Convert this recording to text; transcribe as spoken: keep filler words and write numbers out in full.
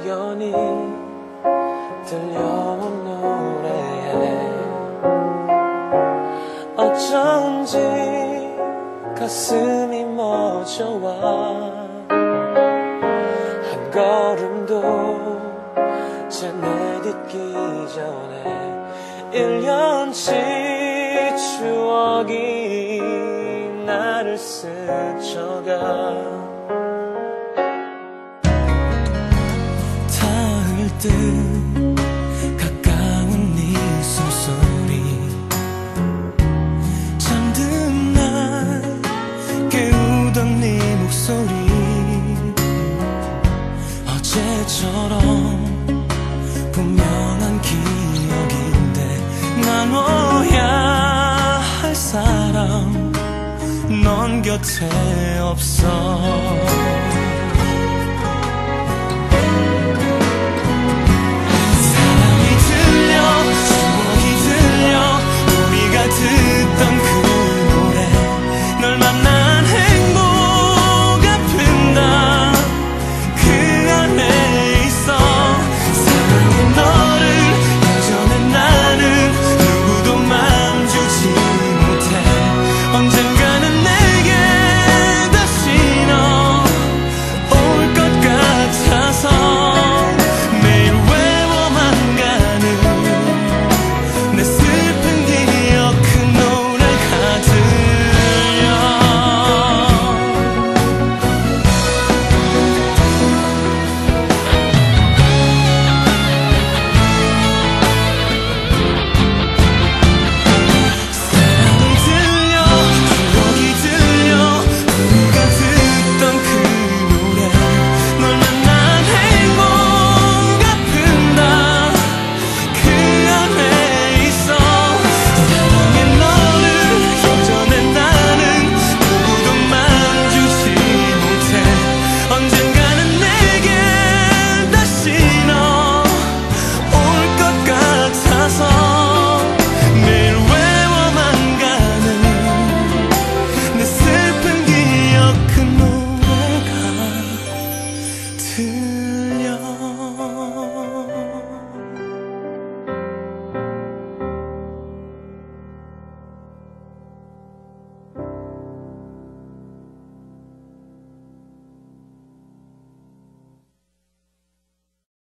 막연히 들려온 노래에 어쩐지 가슴이 멎어와 한 걸음도 채 내딛기 전에 일 년치 추억이 나를 스쳐가 닿을 듯 가까운 네 숨소리 잠든 날 깨우던 네 목소리 어제처럼 분명한 기억인데 나눠야 할 사람 넌 곁에 없어